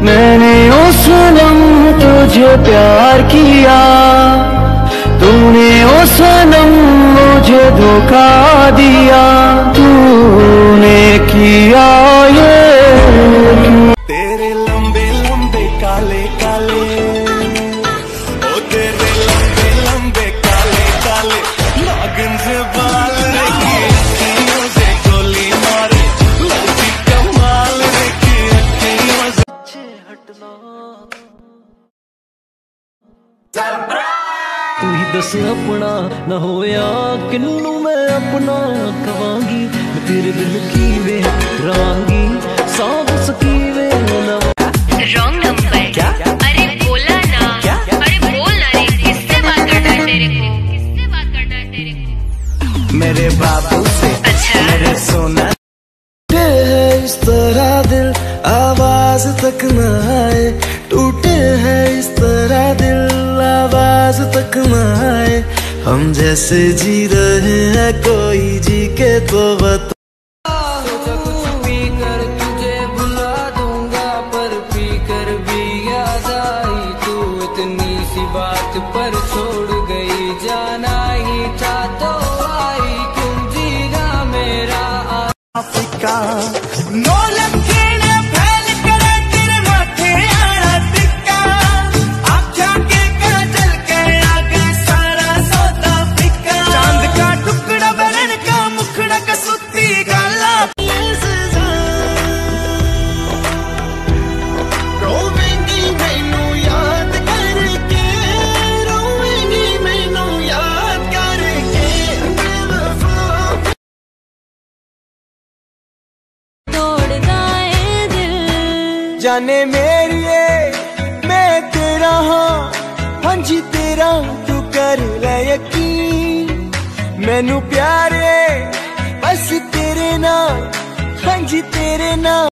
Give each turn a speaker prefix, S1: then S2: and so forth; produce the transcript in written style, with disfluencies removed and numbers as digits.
S1: मैंने ओ सनम तुझे प्यार किया, तूने ओ सनम मुझे धोखा दिया, तूने किया ये। तेरे लंबे लंबे काले काले, ओ तेरे लंबे लंबे काले काले नागिन से बाल रखी, अखियों से गोली मारे लड़की कमाल रखी, अखियों से हटना। तू ही दस अपना न होया किन्नू मैं अपना कवांगी, तेरे दिल की वे रवांगी सब सकी वे।
S2: रॉन्ग नंबर क्या? अरे बोला ना क्या? अरे बोल ना रे, किससे बात करना है तेरे को? किससे बात करना है तेरे को?
S1: मेरे बाबू से।
S2: अच्छा
S1: मेरे सोना है इस तरह दिल आवाज तक न आए, टूटे हैं इस तरह दिल आवाज तक न आए, हम जैसे जी रहे हैं कोई जी के तो बता। सोचा कुछ पी कर तुझे भुला दूंगा, पर पी कर भी याद आई, तू इतनी सी बात पर छोड़ गई, जाना ही था तो आई, क्यों जीना मेरा अफ्रीका। नो लखेड़े फैल कर तेरे माथे आना टिक्का, आँखों के काजल के आगे सारा सौदा फिक्का, चांद का टुकड़ा बरन का मुखड़ा कसूती गाला। रोवेंगी मैनू याद करके, रोवेंगी मैनू याद करके, जाने मेरिए मैं तेरा हाँ, हाँ जी तेरा तू कर ले यकीन, मैनू प्यारे बस तेरे नाल, हाँ जी तेरे नाल।